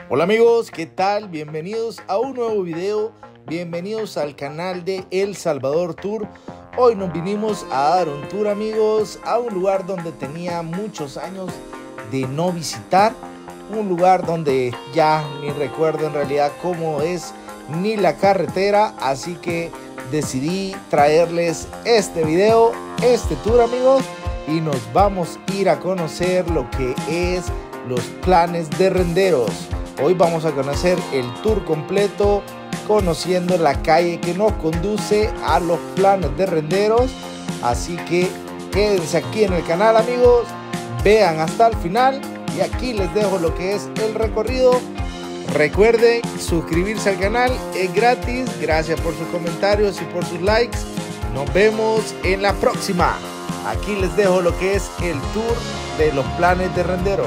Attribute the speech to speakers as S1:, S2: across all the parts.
S1: Hola amigos, ¿qué tal? Bienvenidos a un nuevo video, bienvenidos al canal de El Salvador Tour. Hoy nos vinimos a dar un tour, amigos, a un lugar donde tenía muchos años de no visitar, un lugar donde ya ni recuerdo en realidad cómo es ni la carretera, así que decidí traerles este video, este tour, amigos, y nos vamos a ir a conocer lo que es los Planes de Renderos. Hoy vamos a conocer el tour completo, conociendo la calle que nos conduce a los Planes de Renderos. Así que quédense aquí en el canal, amigos, vean hasta el final y aquí les dejo lo que es el recorrido. Recuerden suscribirse al canal, es gratis. Gracias por sus comentarios y por sus likes. Nos vemos en la próxima. Aquí les dejo lo que es el tour de los Planes de Renderos.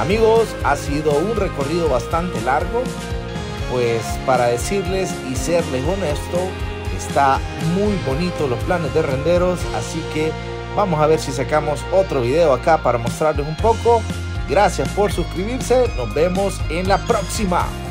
S1: Amigos, ha sido un recorrido bastante largo, pues para decirles y serles honesto, está muy bonito los planes de renderos, así que vamos a ver si sacamos otro video acá para mostrarles un poco. Gracias por suscribirse, nos vemos en la próxima.